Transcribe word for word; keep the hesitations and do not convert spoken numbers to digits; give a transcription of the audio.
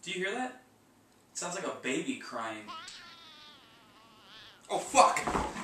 Do you hear that? It sounds like a baby crying. Oh, fuck!